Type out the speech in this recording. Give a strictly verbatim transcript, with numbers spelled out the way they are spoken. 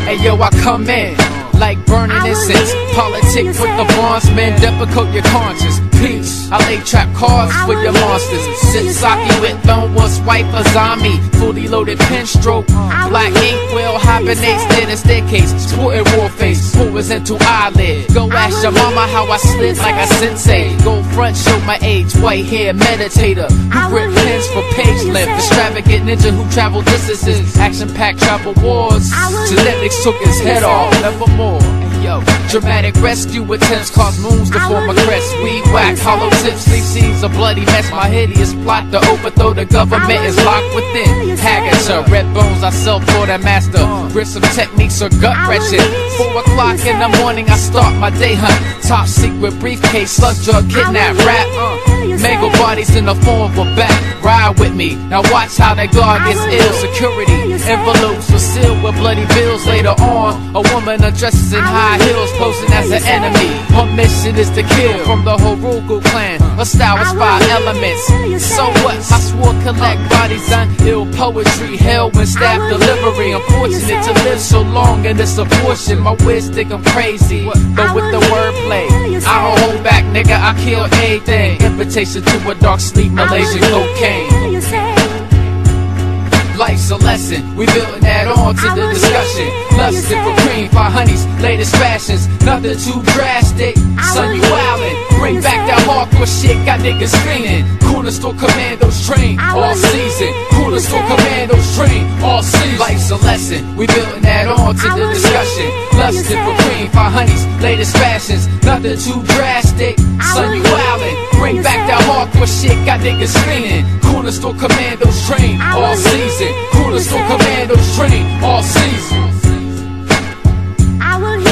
Hey yo, I come in like burning incense. Politic with the bondsmen, difficult your conscience. Peace, I lay trap cards for your monsters. Sit sake with lone wolf's wife, a zombie. Fully loaded pen stroke. Black ink will hibernates near the staircase. Sporting war face, pores into eyelid. Go ask your mama how I slid like a sensei. Go front, show my age, white hair meditator. Who grip pens for page length. Extravagant ninja who travel distances. Action-packed travel wars. Genetics took his head off, nevermore. Yo, dramatic rescue attempts cause moons to form a crest. Weed whack, hollow tips, sleep scenes, a bloody mess. My hideous plot to overthrow the government is locked within. Hagature, red bones I sell for the master. Grissom techniques are gut wrenching. Four o'clock in the morning I start my day hunt. Top secret briefcase, slug drug, kidnap, rap. Uh, mangled bodies in the form of a bat. Ride with me, now watch how that guard gets ill. Security, envelopes were sealed with bloody bills. Later on, a woman undresses in high heels, posing as an enemy. Her mission is to kill from the Horugu clan. Her style is five elements. So what? I swore collect bodies on ill poetry. Hell when staff delivery. Unfortunate to live so long in this abortion. My words think I'm crazy, but with the wordplay, I don't hold back, nigga. I kill anything. Invitation to a dark sleep, Malaysian cocaine. Life's a lesson, we building that on to the discussion. Lusting for cream, for honey's latest fashions. Nothing too drastic, son, you wildin'. Bring back that hardcore shit, got niggas fiendin'. Corner store commandos train all season. Corner store commandos train all season. Life's a lesson, we building that on to the discussion. Lusting for cream, for honey's latest fashions. Nothing too drastic, son, you wildin'. Bring back that hardcore shit, got niggas fiendin'. Corner store commandos train all season. Corner store commandos train all season. I will